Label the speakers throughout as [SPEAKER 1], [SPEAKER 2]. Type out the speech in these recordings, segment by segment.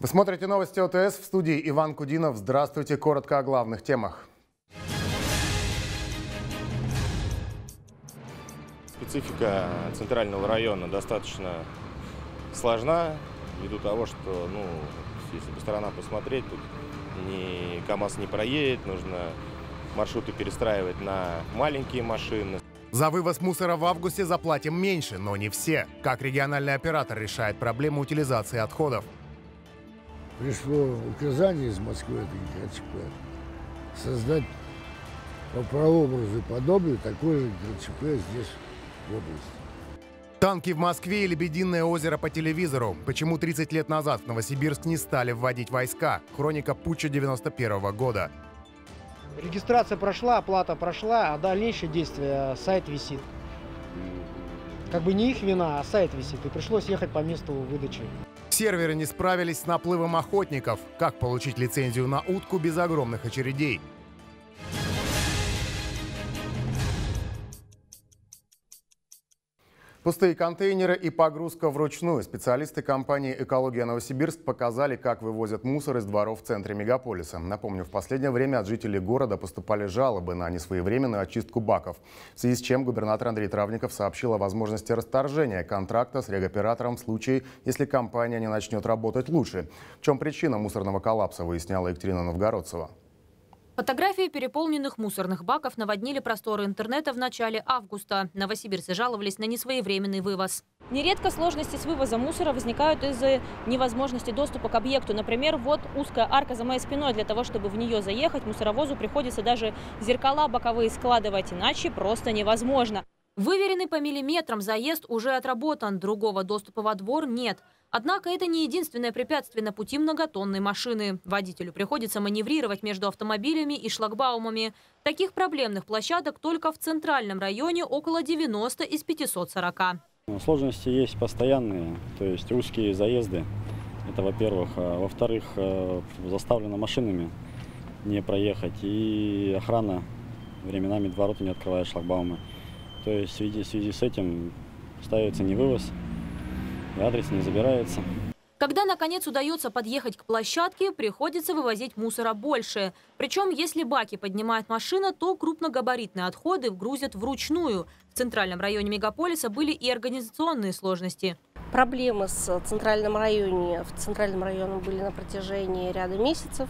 [SPEAKER 1] Вы смотрите новости ОТС, в студии Иван Кудинов. Здравствуйте. Коротко о главных темах.
[SPEAKER 2] Специфика центрального района достаточно сложна, ввиду того, что, если по сторонам посмотреть, тут ни КАМАЗ не проедет, нужно маршруты перестраивать на маленькие машины.
[SPEAKER 1] За вывоз мусора в августе заплатим меньше, но не все. Как региональный оператор решает проблему утилизации отходов?
[SPEAKER 3] Пришло указание из Москвы, это ГКЧП, создать по прообразу и подобию такой же ГКЧП здесь, в области.
[SPEAKER 1] Танки в Москве и Лебединое озеро по телевизору. Почему 30 лет назад в Новосибирск не стали вводить войска? Хроника путча 91 года.
[SPEAKER 4] Регистрация прошла, оплата прошла, а дальнейшее действие сайт висит. Как бы не их вина, а сайт висит. И пришлось ехать по месту выдачи.
[SPEAKER 1] Серверы не справились с наплывом охотников. Как получить лицензию на утку без огромных очередей? Пустые контейнеры и погрузка вручную. Специалисты компании «Экология Новосибирск» показали, как вывозят мусор из дворов в центре мегаполиса. Напомню, в последнее время от жителей города поступали жалобы на несвоевременную очистку баков, в связи с чем губернатор Андрей Травников сообщил о возможности расторжения контракта с регоператором в случае, если компания не начнет работать лучше. В чем причина мусорного коллапса, выясняла Екатерина Новгородцева.
[SPEAKER 5] Фотографии переполненных мусорных баков наводнили просторы интернета в начале августа. Новосибирцы жаловались на несвоевременный вывоз. Нередко сложности с вывозом мусора возникают из-за невозможности доступа к объекту. Например, вот узкая арка за моей спиной. Для того, чтобы в нее заехать, мусоровозу приходится даже зеркала боковые складывать, иначе просто невозможно. Выверенный по миллиметрам заезд уже отработан, другого доступа во двор нет. Однако это не единственное препятствие на пути многотонной машины. Водителю приходится маневрировать между автомобилями и шлагбаумами. Таких проблемных площадок только в центральном районе около 90 из 540.
[SPEAKER 6] Сложности есть постоянные, то есть узкие заезды. Это во-первых. Во-вторых, заставлено машинами не проехать. И охрана временами ворота не открывает шлагбаумы. То есть в связи с этим ставится не вывоз, и адрес не забирается.
[SPEAKER 5] Когда, наконец, удается подъехать к площадке, приходится вывозить мусора больше. Причем, если баки поднимает машина, то крупногабаритные отходы вгрузят вручную. В центральном районе мегаполиса были и организационные сложности.
[SPEAKER 7] Проблемы в центральном районе были на протяжении ряда месяцев.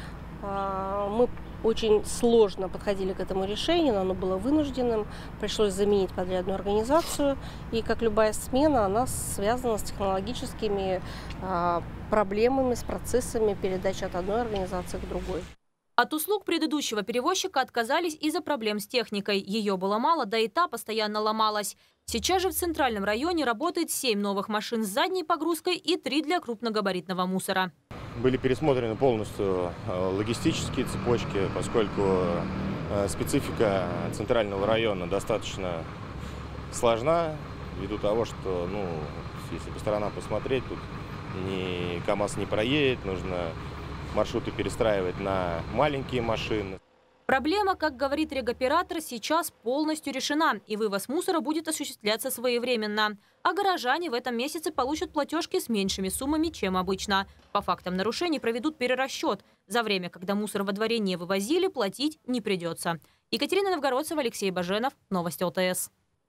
[SPEAKER 7] Мы очень сложно подходили к этому решению, но оно было вынужденным. Пришлось заменить подрядную организацию. И, как любая смена, она связана с технологическими проблемами, с процессами передачи от одной организации к другой.
[SPEAKER 5] От услуг предыдущего перевозчика отказались из-за проблем с техникой. Ее было мало, да и та постоянно ломалась. Сейчас же в центральном районе работает 7 новых машин с задней погрузкой и 3 для крупногабаритного мусора.
[SPEAKER 2] Были пересмотрены полностью логистические цепочки, поскольку специфика центрального района достаточно сложна, ввиду того, что, если по сторонам посмотреть, тут ни КАМАЗ не проедет, нужно маршруты перестраивать на маленькие машины.
[SPEAKER 5] Проблема, как говорит регоператор, сейчас полностью решена, и вывоз мусора будет осуществляться своевременно. А горожане в этом месяце получат платежки с меньшими суммами, чем обычно. По фактам нарушений проведут перерасчет. За время, когда мусор во дворе не вывозили, платить не придется. Екатерина Новгородцева, Алексей Баженов. Новости ОТС.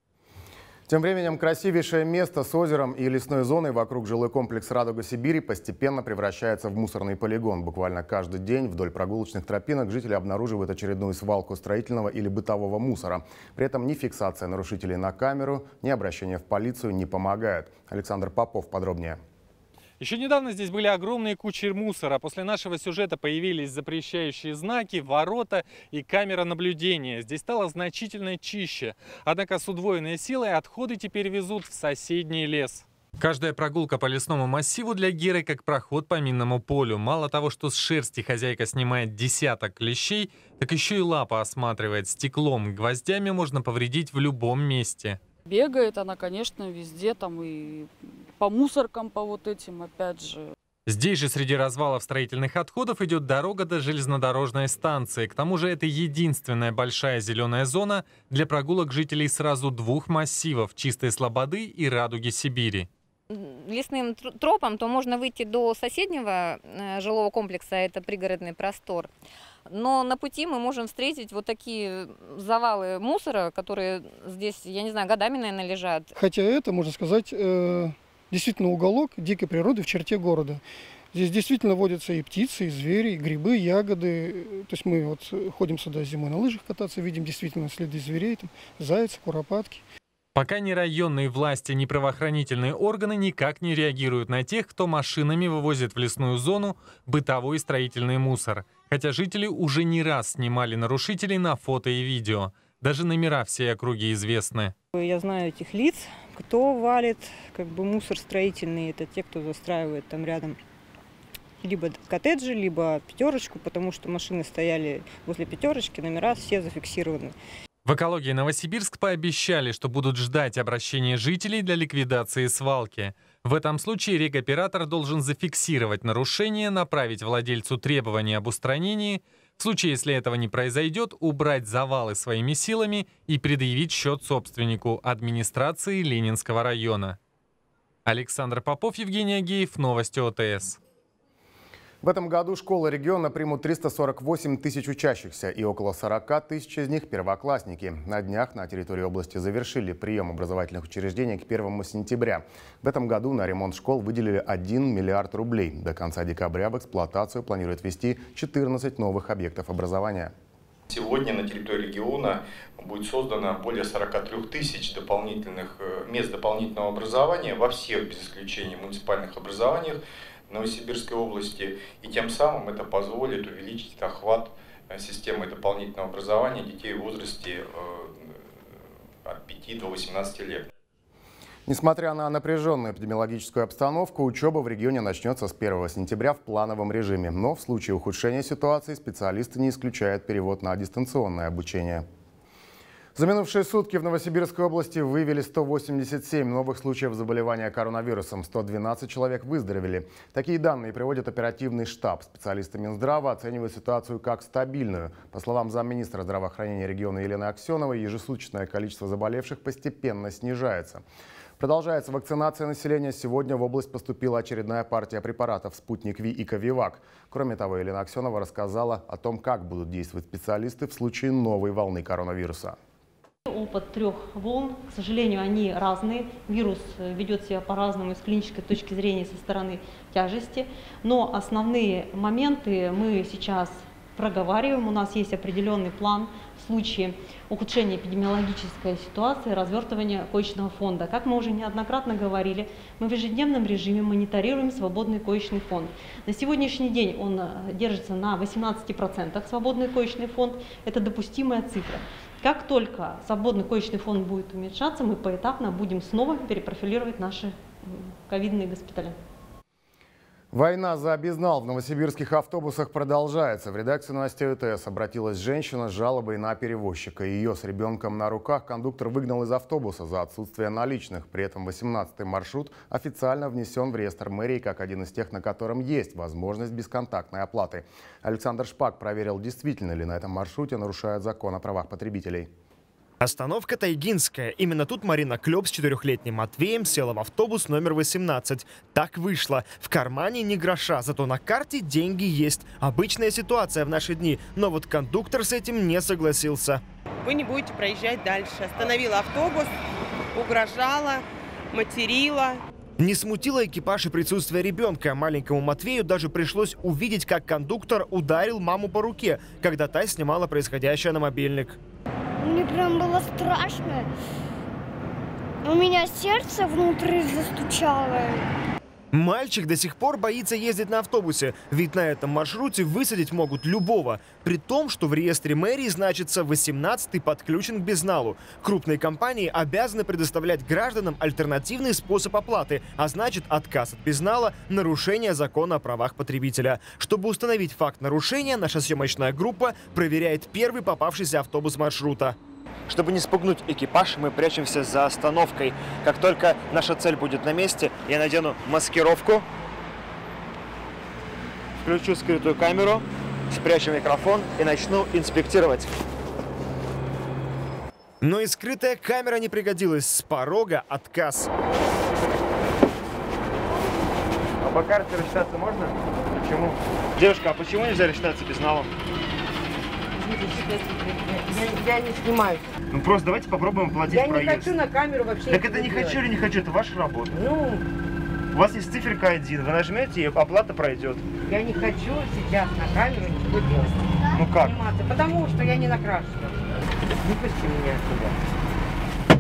[SPEAKER 1] Тем временем красивейшее место с озером и лесной зоной вокруг жилой комплекс «Радуга Сибири» постепенно превращается в мусорный полигон. Буквально каждый день вдоль прогулочных тропинок жители обнаруживают очередную свалку строительного или бытового мусора. При этом ни фиксация нарушителей на камеру, ни обращение в полицию не помогают. Александр Попов подробнее.
[SPEAKER 8] Еще недавно здесь были огромные кучи мусора. После нашего сюжета появились запрещающие знаки, ворота и камера наблюдения. Здесь стало значительно чище. Однако с удвоенной силой отходы теперь везут в соседний лес. Каждая прогулка по лесному массиву для Геры как проход по минному полю. Мало того, что с шерсти хозяйка снимает десяток клещей, так еще и лапа осматривает стеклом. Гвоздями можно повредить в любом месте.
[SPEAKER 9] Бегает она, конечно, везде, там и по мусоркам, по вот этим, опять же.
[SPEAKER 8] Здесь же среди развалов строительных отходов идет дорога до железнодорожной станции. К тому же это единственная большая зеленая зона для прогулок жителей сразу двух массивов – Чистой Слободы и Радуги Сибири.
[SPEAKER 10] лесным тропам, то можно выйти до соседнего жилого комплекса, это пригородный простор. Но на пути мы можем встретить вот такие завалы мусора, которые здесь, я не знаю, годами, наверное, лежат.
[SPEAKER 11] Хотя это, можно сказать, действительно уголок дикой природы в черте города. Здесь действительно водятся и птицы, и звери, и грибы, и ягоды. То есть мы вот ходим сюда зимой на лыжах кататься, видим действительно следы зверей, там, зайцы, куропатки.
[SPEAKER 8] Пока ни районные власти, ни правоохранительные органы никак не реагируют на тех, кто машинами вывозит в лесную зону бытовой и строительный мусор. Хотя жители уже не раз снимали нарушителей на фото и видео. Даже номера всей округи известны.
[SPEAKER 12] Я знаю этих лиц, кто валит мусор строительный. Это те, кто застраивает там рядом либо коттеджи, либо пятерочку, потому что машины стояли возле пятерочки, номера все зафиксированы.
[SPEAKER 8] В «Экологии Новосибирск» пообещали, что будут ждать обращения жителей для ликвидации свалки. В этом случае регоператор должен зафиксировать нарушение, направить владельцу требования об устранении. В случае, если этого не произойдет, убрать завалы своими силами и предъявить счет собственнику администрации Ленинского района. Александр Попов, Евгений Агеев, новости ОТС.
[SPEAKER 1] В этом году школы региона примут 348 тысяч учащихся, и около 40 тысяч из них первоклассники. На днях на территории области завершили прием образовательных учреждений к 1 сентября. В этом году на ремонт школ выделили 1 миллиард рублей. До конца декабря в эксплуатацию планируют ввести 14 новых объектов образования.
[SPEAKER 13] Сегодня на территории региона будет создано более 43 тысяч дополнительных мест дополнительного образования во всех, без исключения, муниципальных образованиях Новосибирской области, и тем самым это позволит увеличить охват системы дополнительного образования детей в возрасте от 5 до 18 лет.
[SPEAKER 1] Несмотря на напряженную эпидемиологическую обстановку, учеба в регионе начнется с 1 сентября в плановом режиме. Но в случае ухудшения ситуации специалисты не исключают перевод на дистанционное обучение. За минувшие сутки в Новосибирской области выявили 187 новых случаев заболевания коронавирусом. 112 человек выздоровели. Такие данные приводит оперативный штаб. Специалисты Минздрава оценивают ситуацию как стабильную. По словам замминистра здравоохранения региона Елены Аксеновой, ежесуточное количество заболевших постепенно снижается. Продолжается вакцинация населения. Сегодня в область поступила очередная партия препаратов «Спутник Ви» и «Ковивак». Кроме того, Елена Аксенова рассказала о том, как будут действовать специалисты в случае новой волны коронавируса.
[SPEAKER 14] Опыт 3 волн, к сожалению, они разные. Вирус ведет себя по-разному с клинической точки зрения со стороны тяжести. Но основные моменты мы сейчас проговариваем. У нас есть определенный план в случае ухудшения эпидемиологической ситуации, развертывания коечного фонда. Как мы уже неоднократно говорили, мы в ежедневном режиме мониторируем свободный коечный фонд. На сегодняшний день он держится на 18% свободный коечный фонд. Это допустимая цифра. Как только свободный коечный фонд будет уменьшаться, мы поэтапно будем снова перепрофилировать наши ковидные госпиталя.
[SPEAKER 1] Война за безнал в новосибирских автобусах продолжается. В редакцию новостей ОТС обратилась женщина с жалобой на перевозчика. Ее с ребенком на руках кондуктор выгнал из автобуса за отсутствие наличных. При этом 18-й маршрут официально внесен в реестр мэрии как один из тех, на котором есть возможность бесконтактной оплаты. Александр Шпак проверил, действительно ли на этом маршруте нарушают закон о правах потребителей.
[SPEAKER 15] Остановка Тайгинская. Именно тут Марина Клёб с 4-летним Матвеем села в автобус номер 18. Так вышло. В кармане ни гроша, зато на карте деньги есть. Обычная ситуация в наши дни. Но вот кондуктор с этим не согласился.
[SPEAKER 16] Вы не будете проезжать дальше. Остановила автобус, угрожала, материла.
[SPEAKER 15] Не смутило экипаж и присутствие ребенка. Маленькому Матвею даже пришлось увидеть, как кондуктор ударил маму по руке, когда та снимала происходящее на мобильник.
[SPEAKER 17] Мне прям было страшно. У меня сердце внутри застучало.
[SPEAKER 15] Мальчик до сих пор боится ездить на автобусе, ведь на этом маршруте высадить могут любого. При том, что в реестре мэрии значится 18-й подключен к безналу. Крупные компании обязаны предоставлять гражданам альтернативный способ оплаты, а значит отказ от безнала – нарушение закона о правах потребителя. Чтобы установить факт нарушения, наша съемочная группа проверяет первый попавшийся автобус маршрута. Чтобы не спугнуть экипаж, мы прячемся за остановкой. Как только наша цель будет на месте, я надену маскировку, включу скрытую камеру, спрячу микрофон и начну инспектировать. Но и скрытая камера не пригодилась. С порога отказ. По карте рассчитаться можно? Почему? Девушка, а почему нельзя рассчитаться безналом?
[SPEAKER 16] Я не снимаю.
[SPEAKER 15] Ну просто давайте попробуем платить проезд.
[SPEAKER 16] Я не хочу на камеру вообще.
[SPEAKER 15] Так это не хочу или не хочу, это ваша работа.
[SPEAKER 16] Ну...
[SPEAKER 15] У вас есть циферка 1, вы нажмете, и оплата пройдет.
[SPEAKER 16] Я не хочу сейчас на камеру ничего делать.
[SPEAKER 15] Ну как?
[SPEAKER 16] Сниматься, потому что я не накрашена. Выпусти меня отсюда.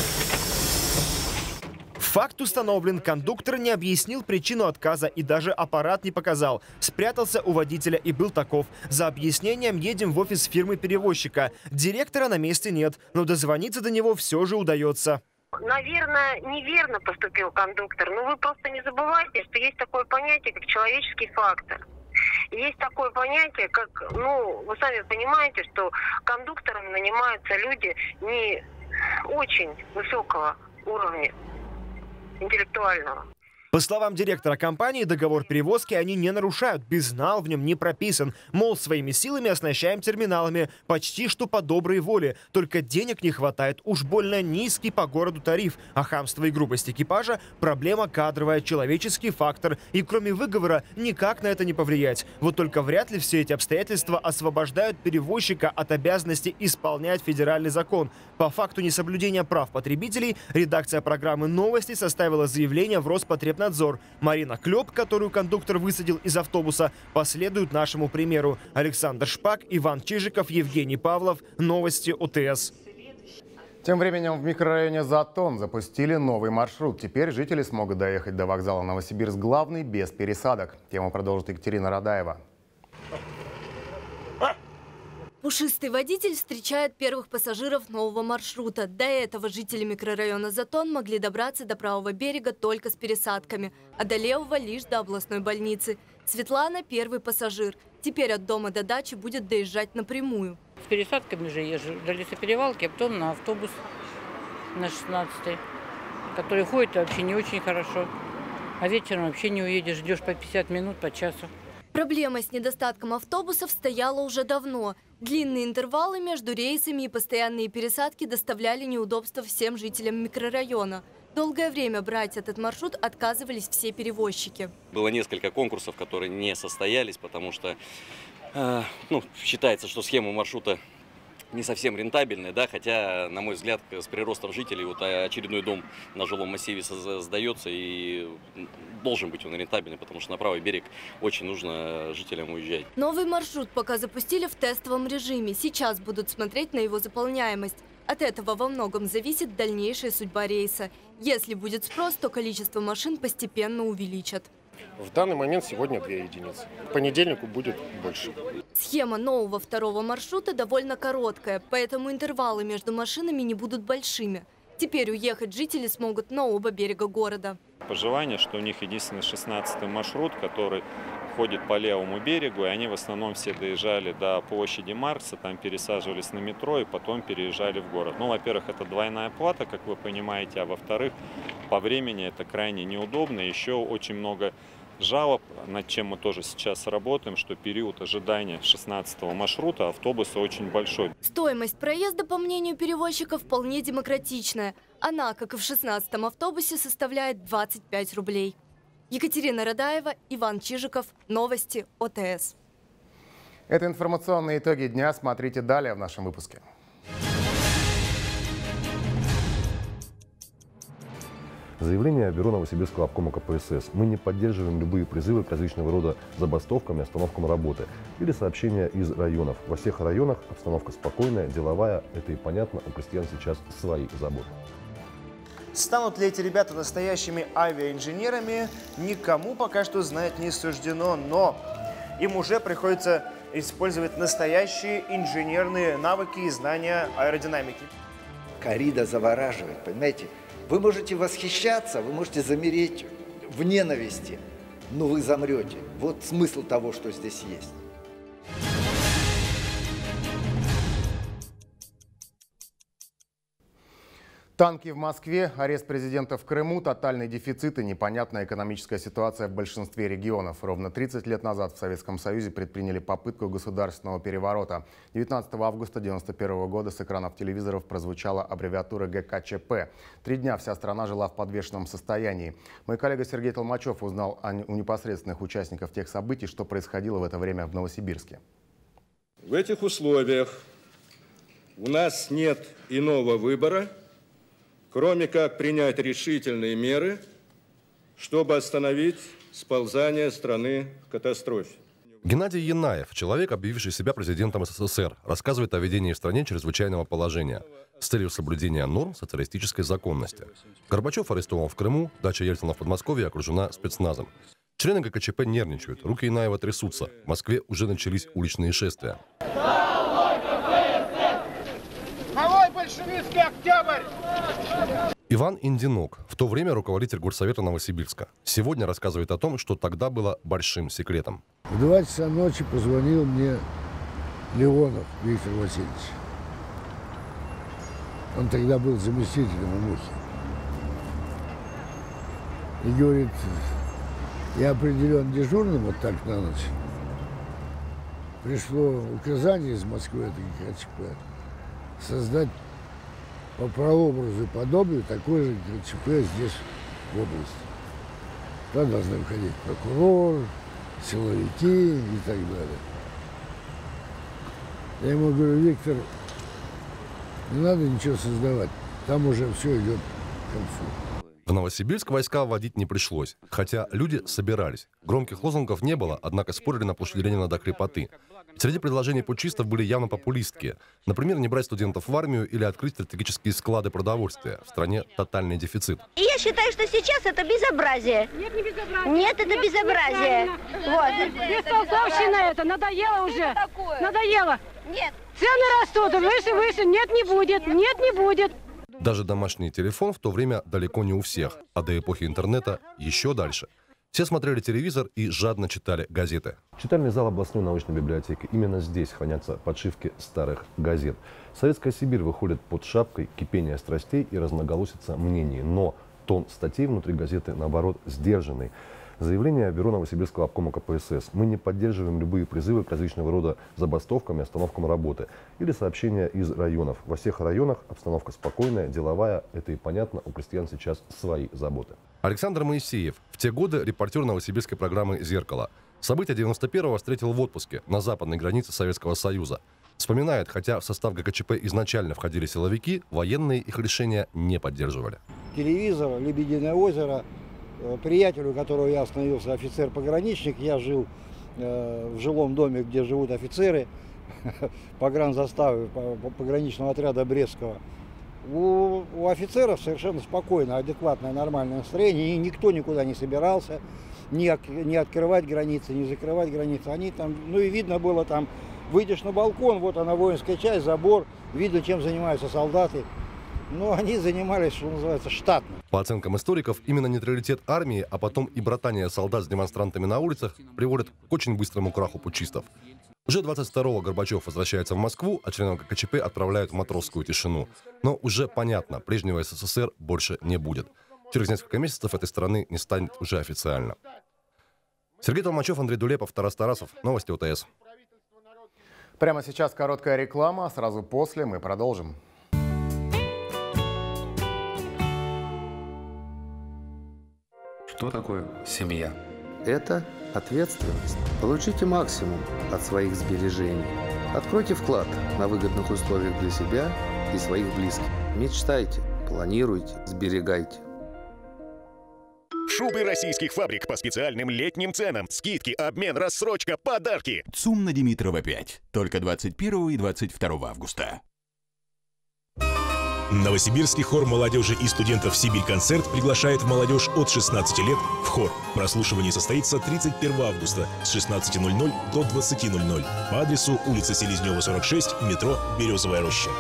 [SPEAKER 15] Факт установлен, кондуктор не объяснил причину отказа и даже аппарат не показал. Спрятался у водителя и был таков. За объяснением едем в офис фирмы-перевозчика. Директора на месте нет, но дозвониться до него все же удается.
[SPEAKER 18] Наверное, неверно поступил кондуктор, но вы просто не забывайте, что есть такое понятие, как человеческий фактор. Есть такое понятие, как, вы сами понимаете, что кондуктором нанимаются люди не очень высокого уровня интеллектуального.
[SPEAKER 15] По словам директора компании, договор перевозки они не нарушают, безнал в нем не прописан. Мол, своими силами оснащаем терминалами, почти что по доброй воле. Только денег не хватает, уж больно низкий по городу тариф. А хамство и грубость экипажа – проблема кадровая, человеческий фактор. И кроме выговора никак на это не повлиять. Вот только вряд ли все эти обстоятельства освобождают перевозчика от обязанности исполнять федеральный закон. По факту несоблюдения прав потребителей редакция программы «Новости» составила заявление в Роспотребнадзор. Марина Клёп, которую кондуктор высадил из автобуса, последует нашему примеру. Александр Шпак, Иван Чижиков, Евгений Павлов. Новости ОТС.
[SPEAKER 1] Тем временем в микрорайоне Затон запустили новый маршрут. Теперь жители смогут доехать до вокзала Новосибирск-Главный без пересадок. Тему продолжит Екатерина Радаева.
[SPEAKER 19] Пушистый водитель встречает первых пассажиров нового маршрута. До этого жители микрорайона Затон могли добраться до правого берега только с пересадками, а до левого лишь до областной больницы. Светлана – первый пассажир. Теперь от дома до дачи будет доезжать напрямую.
[SPEAKER 20] С пересадками же езжу до лесоперевалки, а потом на автобус на 16-й, который ходит вообще не очень хорошо. А вечером вообще не уедешь, ждешь по 50 минут, по часу.
[SPEAKER 19] Проблема с недостатком автобусов стояла уже давно. Длинные интервалы между рейсами и постоянные пересадки доставляли неудобства всем жителям микрорайона. Долгое время брать этот маршрут отказывались все перевозчики.
[SPEAKER 21] Было несколько конкурсов, которые не состоялись, потому что считается, что схема маршрута не совсем рентабельная, да, хотя, на мой взгляд, с приростом жителей очередной дом на жилом массиве сдается и должен быть он рентабельный, потому что на правый берег очень нужно жителям уезжать.
[SPEAKER 19] Новый маршрут пока запустили в тестовом режиме. Сейчас будут смотреть на его заполняемость. От этого во многом зависит дальнейшая судьба рейса. Если будет спрос, то количество машин постепенно увеличат.
[SPEAKER 22] В данный момент сегодня 2 единицы. К понедельнику будет больше.
[SPEAKER 19] Схема нового второго маршрута довольно короткая, поэтому интервалы между машинами не будут большими. Теперь уехать жители смогут на оба берега города.
[SPEAKER 23] Пожелание, что у них единственный 16-й маршрут, который ходит по левому берегу, и они в основном все доезжали до площади Маркса, там пересаживались на метро и потом переезжали в город. Во-первых, это двойная плата, как вы понимаете, а во-вторых, по времени это крайне неудобно. Еще очень много жалоб, над чем мы тоже сейчас работаем, что период ожидания 16-го маршрута автобуса очень большой.
[SPEAKER 19] Стоимость проезда, по мнению перевозчиков, вполне демократичная. Она, как и в 16-м автобусе, составляет 25 рублей. Екатерина Радаева, Иван Чижиков. Новости ОТС.
[SPEAKER 1] Это информационные итоги дня. Смотрите далее в нашем выпуске.
[SPEAKER 24] Заявление Бюро Новосибирского обкома КПСС. Мы не поддерживаем любые призывы к различного рода забастовкам и остановкам работы или сообщения из районов. Во всех районах обстановка спокойная, деловая. Это и понятно, у крестьян сейчас свои заботы.
[SPEAKER 15] Станут ли эти ребята настоящими авиаинженерами, никому пока что знать не суждено, но им уже приходится использовать настоящие инженерные навыки и знания аэродинамики.
[SPEAKER 25] Коррида завораживает, понимаете? Вы можете восхищаться, вы можете замереть в ненависти, но вы замрете. Вот смысл того, что здесь есть.
[SPEAKER 1] Танки в Москве, арест президента в Крыму, тотальный дефицит и непонятная экономическая ситуация в большинстве регионов. Ровно 30 лет назад в Советском Союзе предприняли попытку государственного переворота. 19 августа 1991 года с экранов телевизоров прозвучала аббревиатура ГКЧП. 3 дня вся страна жила в подвешенном состоянии. Мой коллега Сергей Толмачев узнал у непосредственных участников тех событий, что происходило в это время в Новосибирске.
[SPEAKER 2] В этих условиях у нас нет иного выбора, кроме как принять решительные меры, чтобы остановить сползание страны к катастрофе.
[SPEAKER 24] Геннадий Янаев, человек, объявивший себя президентом СССР, рассказывает о введении в стране чрезвычайного положения с целью соблюдения норм социалистической законности. Горбачев арестован в Крыму, дача Ельцина в Подмосковье окружена спецназом. Члены ГКЧП нервничают, руки Янаева трясутся. В Москве уже начались уличные шествия.
[SPEAKER 3] Малой большевистский октябрь!
[SPEAKER 24] Иван Индинок, в то время руководитель горсовета Новосибирска, сегодня рассказывает о том, что тогда было большим секретом.
[SPEAKER 4] В 2 часа ночи позвонил мне Леонов Виктор Васильевич. Он тогда был заместителем у Мухи. И говорит, я определен дежурным вот так на ночь. Пришло указание из Москвы, это ГКЧП, создать по прообразу и подобию такой же ГКЧП здесь, в области. Туда должны входить прокурор, силовики и так далее. Я ему говорю, Виктор, не надо ничего создавать, там уже все идет к концу.
[SPEAKER 24] В Новосибирск войска вводить не пришлось, хотя люди собирались. Громких лозунгов не было, однако спорили на площади Ленина до крепоты. Среди предложений путчистов были явно популистские. Например, не брать студентов в армию или открыть стратегические склады продовольствия. В стране тотальный дефицит.
[SPEAKER 6] И я считаю, что сейчас это безобразие.
[SPEAKER 3] Нет, не безобразие.
[SPEAKER 6] Нет, это безобразие. Вот.
[SPEAKER 3] Бестолковщина это, надоело уже. Надоело.
[SPEAKER 6] Нет.
[SPEAKER 3] Цены растут, выше. Нет, не будет. Нет, не будет.
[SPEAKER 24] Даже домашний телефон в то время далеко не у всех, а до эпохи интернета еще дальше. Все смотрели телевизор и жадно читали газеты. Читальный зал областной научной библиотеки. Именно здесь хранятся подшивки старых газет. Советская Сибирь выходит под шапкой кипения страстей и разноголосица мнений. Но тон статей внутри газеты, наоборот, сдержанный. Заявление Бюро Новосибирского обкома КПСС. Мы не поддерживаем любые призывы к различного рода забастовкам и остановкам работы. Или сообщения из районов. Во всех районах обстановка спокойная, деловая. Это и понятно, у крестьян сейчас свои заботы. Александр Моисеев. В те годы репортер новосибирской программы «Зеркало». События 91-го встретил в отпуске на западной границе Советского Союза. Вспоминает, хотя в состав ГКЧП изначально входили силовики, военные их решения не поддерживали.
[SPEAKER 4] Телевизор, Лебединое озеро. Приятелю, у которого я остановился, офицер-пограничник, я жил в жилом доме, где живут офицеры погранзаставы, пограничного отряда Брестского. У офицеров совершенно спокойное, адекватное, нормальное настроение, и никто никуда не собирался, не открывать границы, не закрывать границы. Они там, ну и видно было там, выйдешь на балкон, вот она воинская часть, забор, видно, чем занимаются солдаты. Но они занимались, что называется, штатно.
[SPEAKER 24] По оценкам историков, именно нейтралитет армии, а потом и братание солдат с демонстрантами на улицах приводит к очень быстрому краху путчистов. Уже 22-го Горбачев возвращается в Москву, а членов ГКЧП отправляют в матросскую тишину. Но уже понятно, прежнего СССР больше не будет. Через несколько месяцев этой страны не станет уже официально. Сергей Толмачев, Андрей Дулепов, Тарас Тарасов. Новости ОТС.
[SPEAKER 1] Прямо сейчас короткая реклама, сразу после мы продолжим.
[SPEAKER 7] Что такое семья? Это ответственность. Получите максимум от своих сбережений. Откройте вклад на выгодных условиях для себя и своих близких. Мечтайте, планируйте, сберегайте.
[SPEAKER 26] Шубы российских фабрик по специальным летним ценам. Скидки, обмен, рассрочка, подарки.
[SPEAKER 27] ЦУМ на Димитрова 5. Только 21 и 22 августа.
[SPEAKER 26] Новосибирский хор молодежи и студентов «Сибирь-концерт» приглашает молодежь от 16 лет в хор. Прослушивание состоится 31 августа с 16:00 до 20:00 по адресу улица Селезнева, 46, метро «Березовая роща».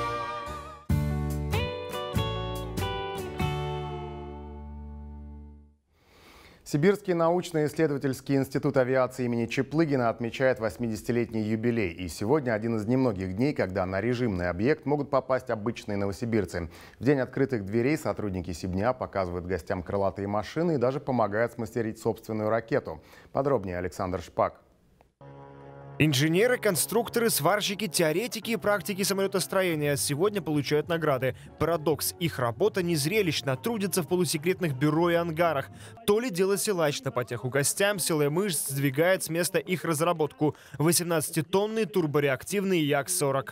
[SPEAKER 1] Сибирский научно-исследовательский институт авиации имени Чаплыгина отмечает 80-летний юбилей. И сегодня один из немногих дней, когда на режимный объект могут попасть обычные новосибирцы. В день открытых дверей сотрудники Сибня показывают гостям крылатые машины и даже помогают смастерить собственную ракету. Подробнее Александр Шпак.
[SPEAKER 15] Инженеры, конструкторы, сварщики, теоретики и практики самолетостроения сегодня получают награды. Парадокс – их работа незрелищна, трудятся в полусекретных бюро и ангарах. То ли дело силач на потеху гостям, силой мышц сдвигает с места их разработку – 18-тонный турбореактивный Як-40.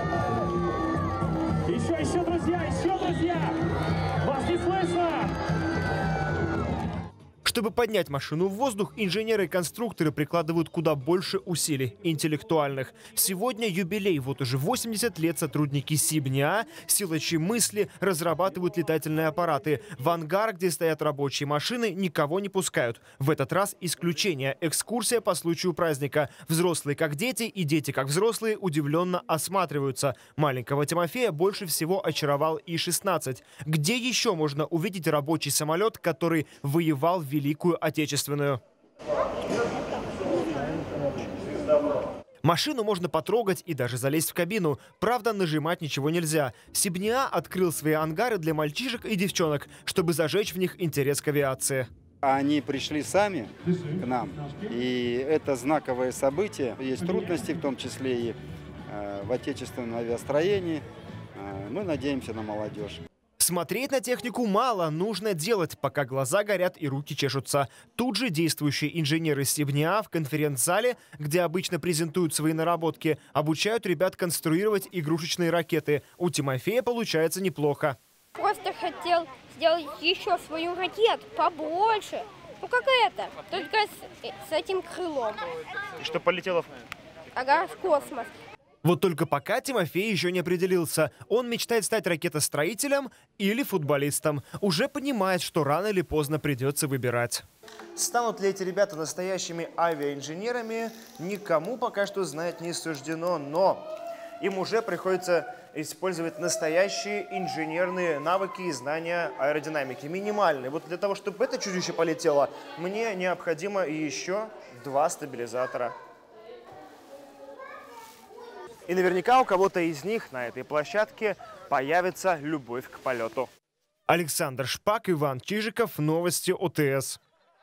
[SPEAKER 5] Еще, друзья! Вас не слышно!
[SPEAKER 15] Чтобы поднять машину в воздух, инженеры и конструкторы прикладывают куда больше усилий интеллектуальных. Сегодня юбилей. Вот уже 80 лет сотрудники Сибня, силачи мысли, разрабатывают летательные аппараты. В ангар, где стоят рабочие машины, никого не пускают. В этот раз исключение. Экскурсия по случаю праздника. Взрослые как дети и дети как взрослые удивленно осматриваются. Маленького Тимофея больше всего очаровал И-16. Где еще можно увидеть рабочий самолет, который воевал в Великую Отечественную? Машину можно потрогать и даже залезть в кабину. Правда, нажимать ничего нельзя. Сибня открыл свои ангары для мальчишек и девчонок, чтобы зажечь в них интерес к авиации.
[SPEAKER 8] Они пришли сами к нам, и это знаковое событие. Есть трудности, в том числе и в отечественном авиастроении. Мы надеемся на молодежь.
[SPEAKER 15] Смотреть на технику мало, нужно делать, пока глаза горят и руки чешутся. Тут же действующие инженеры Сибня в конференц-зале, где обычно презентуют свои наработки, обучают ребят конструировать игрушечные ракеты. У Тимофея получается неплохо.
[SPEAKER 17] Просто хотел сделать еще свою ракету побольше. Ну как это, только с этим крылом.
[SPEAKER 15] И что полетело
[SPEAKER 17] в космос.
[SPEAKER 15] Вот только пока Тимофей еще не определился. Он мечтает стать ракетостроителем или футболистом. Уже понимает, что рано или поздно придется выбирать. Станут ли эти ребята настоящими авиаинженерами, никому пока что знать не суждено. Но им уже приходится использовать настоящие инженерные навыки и знания аэродинамики. Минимальные. Вот для того, чтобы это чудище полетело, мне необходимо еще 2 стабилизатора. И наверняка у кого-то из них на этой площадке появится любовь к полету. Александр Шпак, Иван Чижиков, новости ОТС.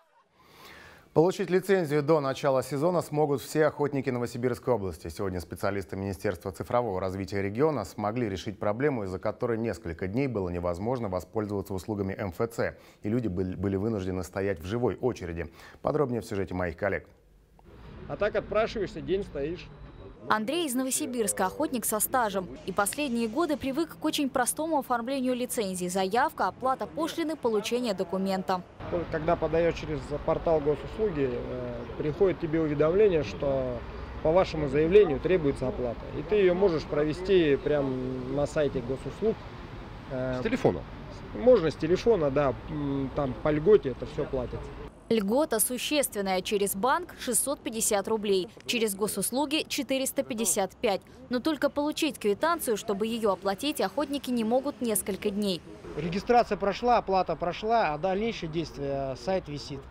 [SPEAKER 1] Получить лицензию до начала сезона смогут все охотники Новосибирской области. Сегодня специалисты Министерства цифрового развития региона смогли решить проблему, из-за которой несколько дней было невозможно воспользоваться услугами МФЦ. И люди были вынуждены стоять в живой очереди. Подробнее в сюжете моих коллег.
[SPEAKER 9] А так отпрашиваешься, день стоишь.
[SPEAKER 10] Андрей из Новосибирска, охотник со стажем. И последние годы привык к очень простому оформлению лицензии. Заявка, оплата пошлины, получение документа.
[SPEAKER 9] Когда подаешь через портал госуслуги, приходит тебе уведомление, что по вашему заявлению требуется оплата. И ты ее можешь провести прямо на сайте госуслуг.
[SPEAKER 24] С телефона?
[SPEAKER 9] Можно с телефона, да. Там по льготе это все платится.
[SPEAKER 10] Льгота существенная. Через банк 650 рублей, через госуслуги 455. Но только получить квитанцию, чтобы ее оплатить, охотники не могут несколько дней.
[SPEAKER 9] Регистрация прошла, оплата прошла, а дальнейшие действия сайт висит.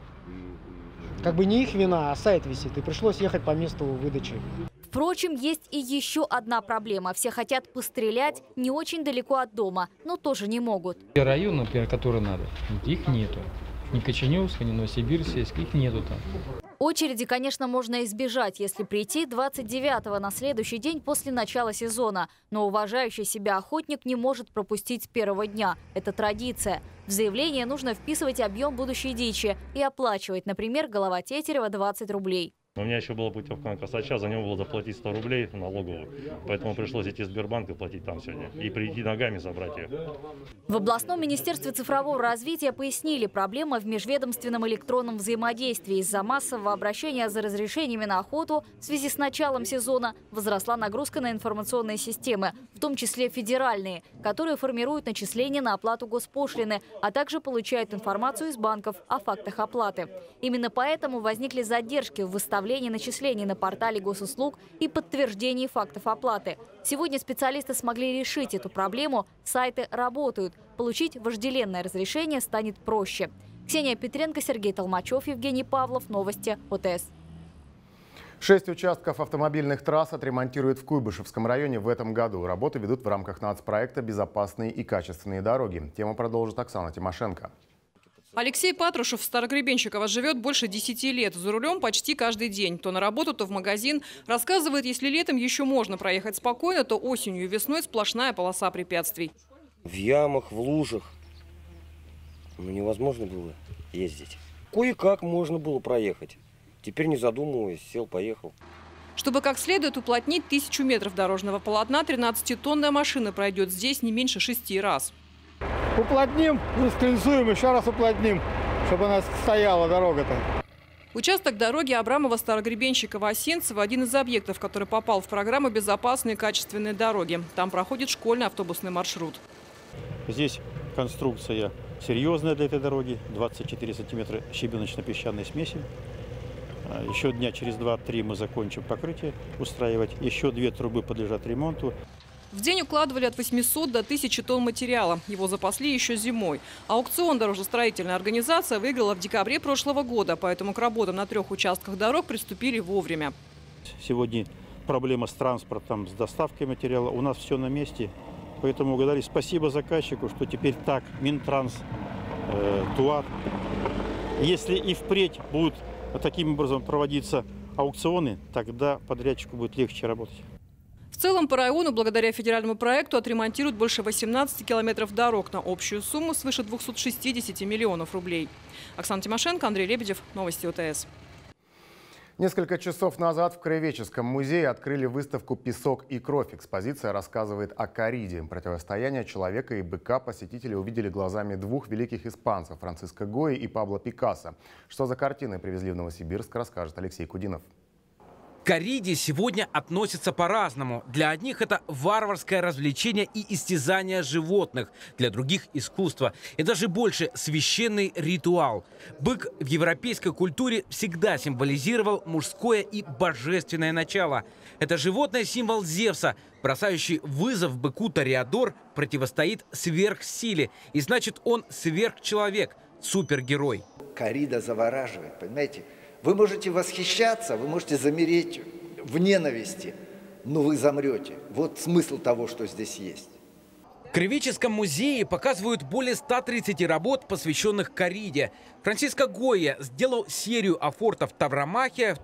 [SPEAKER 9] Как бы не их вина, а сайт висит. И пришлось ехать по месту выдачи.
[SPEAKER 10] Впрочем, есть и еще одна проблема. Все хотят пострелять не очень далеко от дома, но тоже не могут.
[SPEAKER 11] Район, например, который надо, их нету. Ни Коченевска, ни Новосибирск, их нету там.
[SPEAKER 10] Очереди, конечно, можно избежать, если прийти 29-го на следующий день после начала сезона. Но уважающий себя охотник не может пропустить с первого дня. Это традиция. В заявление нужно вписывать объем будущей дичи и оплачивать, например, голова тетерева 20 рублей.
[SPEAKER 12] У меня еще была путевка на Косача, за него было заплатить 100 рублей налоговую. Поэтому пришлось идти в Сбербанк и платить там сегодня. И прийти ногами забрать ее.
[SPEAKER 10] В областном министерстве цифрового развития пояснили, проблема в межведомственном электронном взаимодействии. Из-за массового обращения за разрешениями на охоту в связи с началом сезона возросла нагрузка на информационные системы, в том числе федеральные, которые формируют начисления на оплату госпошлины, а также получают информацию из банков о фактах оплаты. Именно поэтому возникли задержки в выставлении обновления начислений на портале госуслуг и подтверждении фактов оплаты. Сегодня специалисты смогли решить эту проблему. Сайты работают. Получить вожделенное разрешение станет проще. Ксения Петренко, Сергей Толмачев, Евгений Павлов. Новости ОТС.
[SPEAKER 1] 6 участков автомобильных трасс отремонтируют в Куйбышевском районе в этом году. Работы ведут в рамках нацпроекта «Безопасные и качественные дороги». Тему продолжит Оксана Тимошенко.
[SPEAKER 13] Алексей Патрушев в Старогребенщиково живет больше 10 лет. За рулем почти каждый день. То на работу, то в магазин. Рассказывает, если летом еще можно проехать спокойно, то осенью и весной сплошная полоса препятствий.
[SPEAKER 14] В ямах, в лужах. Невозможно было ездить. Кое-как можно было проехать. Теперь, не задумываясь, сел, поехал.
[SPEAKER 13] Чтобы как следует уплотнить 1000 метров дорожного полотна, 13-тонная машина пройдет здесь не меньше 6 раз.
[SPEAKER 4] Уплотним, скользуем, еще раз уплотним, чтобы у нас стояла дорога-то.
[SPEAKER 13] Участок дороги Абрамова-Старогребенщиково-Осинцево – один из объектов, который попал в программу «Безопасные и качественные дороги». Там проходит школьный автобусный маршрут.
[SPEAKER 16] Здесь конструкция серьезная для этой дороги. 24 сантиметра щебеночно-песчаной смеси. Еще дня через 2-3 мы закончим покрытие устраивать. Еще 2 трубы подлежат ремонту.
[SPEAKER 13] В день укладывали от 800 до 1000 тонн материала. Его запасли еще зимой. Аукцион дорожестроительная организация выиграла в декабре прошлого года. Поэтому к работам на 3 участках дорог приступили вовремя.
[SPEAKER 16] Сегодня проблема с транспортом, с доставкой материала. У нас все на месте. Поэтому угадали. Спасибо заказчику, что теперь так Минтранс, ТУАТ. Если и впредь будут таким образом проводиться аукционы, тогда подрядчику будет легче работать.
[SPEAKER 13] В целом по району благодаря федеральному проекту отремонтируют больше 18 километров дорог на общую сумму свыше 260 миллионов рублей. Оксана Тимошенко, Андрей Лебедев. Новости ОТС.
[SPEAKER 1] Несколько часов назад в Краеведческом музее открыли выставку «Песок и кровь». Экспозиция рассказывает о корриде. Противостояние человека и быка посетители увидели глазами 2 великих испанцев – Франциско Гойи и Пабло Пикассо. Что за картины привезли в Новосибирск, расскажет Алексей Кудинов.
[SPEAKER 18] К корриде сегодня относятся по-разному. Для одних это варварское развлечение и истязание животных, для других – искусство. И даже больше – священный ритуал. Бык в европейской культуре всегда символизировал мужское и божественное начало. Это животное – символ Зевса. Бросающий вызов быку Тореадор противостоит сверхсиле. И значит, он сверхчеловек, супергерой.
[SPEAKER 25] Коррида завораживает, понимаете? Вы можете восхищаться, вы можете замереть в ненависти, но вы замрете. Вот смысл того, что здесь есть.
[SPEAKER 18] В Краеведческом музее показывают более 130 работ, посвященных корриде. Франциско Гойя сделал серию афортов Тавромахия в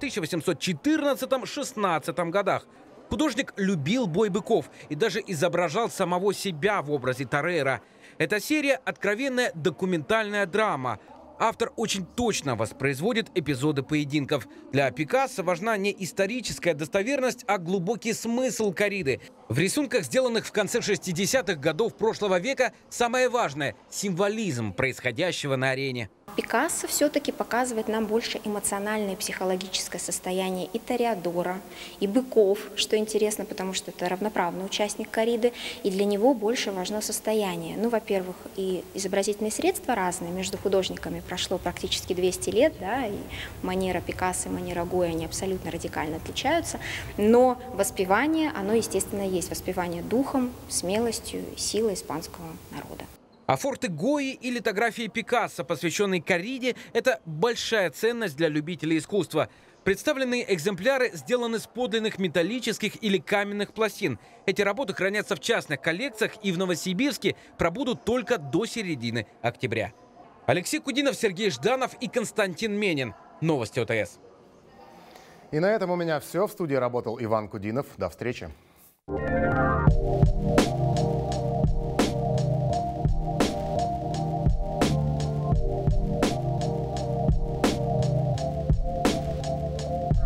[SPEAKER 18] 1814-16 годах. Художник любил бой быков и даже изображал самого себя в образе Тореро. Эта серия – откровенная документальная драма. Автор очень точно воспроизводит эпизоды поединков. Для Пикассо важна не историческая достоверность, а глубокий смысл корриды. В рисунках, сделанных в конце 60-х годов прошлого века, самое важное – символизм происходящего на арене.
[SPEAKER 20] Пикассо все-таки показывает нам больше эмоциональное и психологическое состояние и Тореадора, и быков, что интересно, потому что это равноправный участник корриды, и для него больше важно состояние. Ну, во-первых, и изобразительные средства разные, между художниками прошло практически 200 лет, да, и манера Пикассо и манера Гойи, они абсолютно радикально отличаются, но воспевание, оно, естественно, есть, воспевание духом, смелостью, силой испанского народа.
[SPEAKER 18] Афорты Гойи и литографии Пикассо, посвященные корриде, это большая ценность для любителей искусства. Представленные экземпляры сделаны с подлинных металлических или каменных пластин. Эти работы хранятся в частных коллекциях и в Новосибирске пробудут только до середины октября. Алексей Кудинов, Сергей Жданов и Константин Менин. Новости ОТС.
[SPEAKER 1] И на этом у меня все. В студии работал Иван Кудинов. До встречи.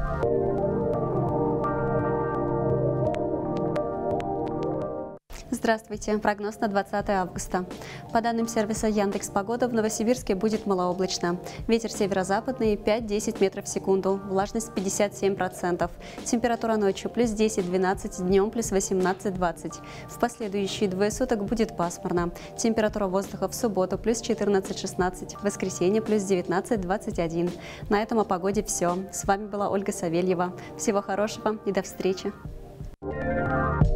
[SPEAKER 21] Здравствуйте.
[SPEAKER 2] Здравствуйте. Прогноз на 20 августа. По данным сервиса Яндекс.Погода, в Новосибирске будет малооблачно. Ветер северо-западный 5-10 метров в секунду. Влажность 57%. Температура ночью плюс 10-12, днем плюс 18-20. В последующие двое суток будет пасмурно. Температура воздуха в субботу плюс 14-16, в воскресенье плюс 19-21. На этом о погоде все. С вами была Ольга Савельева. Всего хорошего и до встречи.